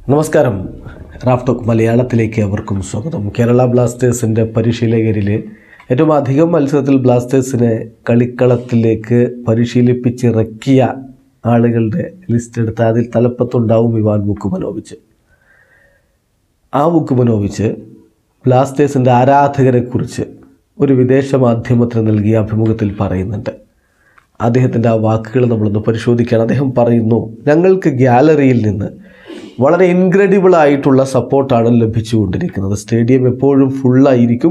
നമസ്കാരം. റാഫ്ടോക്ക് മലയാളത്തിലേക്ക് അവർക്കും സ്വാഗതം. കേരള ബ്ലാസ്റ്റേഴ്സിൻ്റെ പരിശീലകരിൽ ഏറ്റവും അധികം മത്സരത്തിൽ ബ്ലാസ്റ്റേഴ്സിനെ കളിക്കളത്തിലേക്ക് പരിശീലിപ്പിച്ചിറക്കിയ ആളുകളുടെ ലിസ്റ്റ് എടുത്താൽ അതിൽ തലപ്പത്തുണ്ടാവും ഇവാൻ വുക്കുമനോവിച്ച്. ആ വുക്കുമനോവിച്ച് ബ്ലാസ്റ്റേഴ്സിൻ്റെ ആരാധകരെക്കുറിച്ച് ഒരു വിദേശ മാധ്യമത്തിന് നൽകിയ അഭിമുഖത്തിൽ പറയുന്നുണ്ട്. അദ്ദേഹത്തിൻ്റെ ആ വാക്കുകൾ നമ്മളൊന്ന് പരിശോധിക്കുകയാണ്. അദ്ദേഹം പറയുന്നു, ഞങ്ങൾക്ക് ഗ്യാലറിയിൽ നിന്ന് വളരെ ഇൻക്രെഡിബിളായിട്ടുള്ള സപ്പോർട്ടാണ് ലഭിച്ചുകൊണ്ടിരിക്കുന്നത്. സ്റ്റേഡിയം എപ്പോഴും ഫുള്ളായിരിക്കും.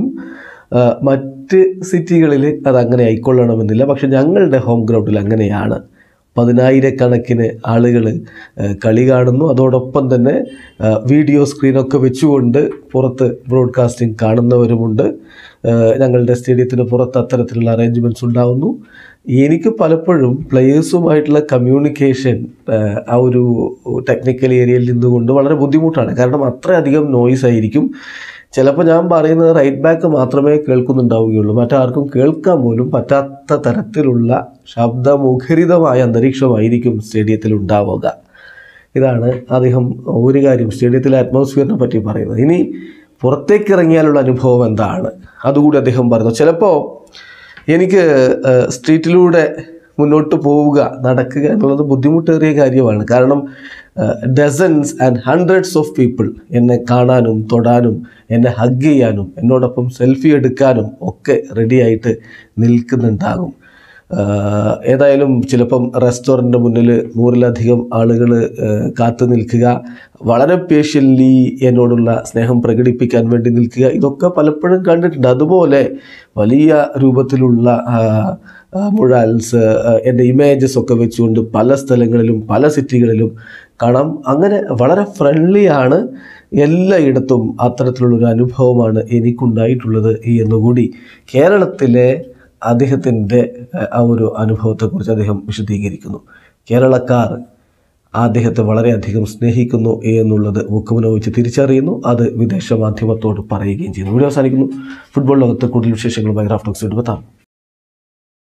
മറ്റ് സിറ്റികളിൽ അതങ്ങനെ ആയിക്കൊള്ളണമെന്നില്ല, പക്ഷെ ഞങ്ങളുടെ ഹോം ഗ്രൗണ്ടിൽ അങ്ങനെയാണ്. 10,000-കണക്കിന് ആളുകൾ കളി കാണുന്നു. അതോടൊപ്പം തന്നെ വീഡിയോ സ്ക്രീനൊക്കെ വെച്ചുകൊണ്ട് പുറത്ത് ബ്രോഡ്കാസ്റ്റിംഗ് കാണുന്നവരുമുണ്ട്. ഞങ്ങളുടെ സ്റ്റേഡിയത്തിന് പുറത്ത് അത്തരത്തിലുള്ള അറേഞ്ച്മെൻറ്റ്സ് ഉണ്ടാകുന്നു. എനിക്ക് പലപ്പോഴും പ്ലെയേഴ്സുമായിട്ടുള്ള കമ്മ്യൂണിക്കേഷൻ ആ ഒരു ടെക്നിക്കൽ ഏരിയയിൽ നിന്നുകൊണ്ട് വളരെ ബുദ്ധിമുട്ടാണ്. കാരണം അത്രയധികം നോയ്സ് ആയിരിക്കും. ചിലപ്പോൾ ഞാൻ പറയുന്നത് റൈറ്റ് ബാക്ക് മാത്രമേ കേൾക്കുന്നുണ്ടാവുകയുള്ളൂ, മറ്റാർക്കും കേൾക്കാൻ പോലും പറ്റാത്ത തരത്തിലുള്ള ശബ്ദമുഖരിതമായ അന്തരീക്ഷമായിരിക്കും സ്റ്റേഡിയത്തിൽ ഉണ്ടാവുക. ഇതാണ് അദ്ദേഹം ഒരു കാര്യം സ്റ്റേഡിയത്തിലെ അറ്റ്മോസ്ഫിയറിനെ പറ്റി പറയുന്നത്. ഇനി പുറത്തേക്ക് ഇറങ്ങിയാലുള്ള അനുഭവം എന്താണ് അതുകൂടി അദ്ദേഹം പറഞ്ഞു. ചിലപ്പോൾ എനിക്ക് സ്ട്രീറ്റിലൂടെ മുന്നോട്ട് പോവുക, നടക്കുക എന്നുള്ളത് ബുദ്ധിമുട്ടേറിയ കാര്യമാണ്. കാരണം dozens and hundreds of people എന്നെ കാണാനും തൊടാനും എന്നെ ഹഗ് ചെയ്യാനും എന്നോടൊപ്പം സെൽഫി എടുക്കാനും ഒക്കെ റെഡിയായിട്ട് നിൽക്കുന്നുണ്ടാകും. ഏതായാലും ചിലപ്പം റെസ്റ്റോറൻറ്റിൻ്റെ മുന്നിൽ 100-ലധികം ആളുകൾ കാത്തു നിൽക്കുക, വളരെ പേഷ്യൻ്റ്ലി എന്നോടുള്ള സ്നേഹം പ്രകടിപ്പിക്കാൻ വേണ്ടി നിൽക്കുക, ഇതൊക്കെ പലപ്പോഴും കണ്ടിട്ടുണ്ട്. അതുപോലെ വലിയ രൂപത്തിലുള്ള മുഴാൽസ്, എൻ്റെ ഇമേജസ് ഒക്കെ വെച്ചുകൊണ്ട് പല സ്ഥലങ്ങളിലും പല സിറ്റികളിലും കാണാം. അങ്ങനെ വളരെ ഫ്രണ്ട്ലിയാണ് എല്ലായിടത്തും. അത്തരത്തിലുള്ളൊരു അനുഭവമാണ് എനിക്കുണ്ടായിട്ടുള്ളത് എന്നുകൂടി കേരളത്തിലെ അദ്ദേഹത്തിൻ്റെ ആ ഒരു അനുഭവത്തെക്കുറിച്ച് അദ്ദേഹം വിശദീകരിക്കുന്നു. കേരളക്കാർ അദ്ദേഹത്തെ വളരെയധികം സ്നേഹിക്കുന്നു എന്നുള്ളത് വുക്കുമനോവിച്ച് തിരിച്ചറിയുന്നു. അത് വിദേശ മാധ്യമത്തോട് പറയുകയും ചെയ്യുന്നു. വീഡിയോ അവസാനിക്കുന്നു. ഫുട്ബോൾ ലോകത്ത് കൂടുതൽ വിശേഷങ്ങളുമായി റാഫ്ടോക്സ് എടുത്താം.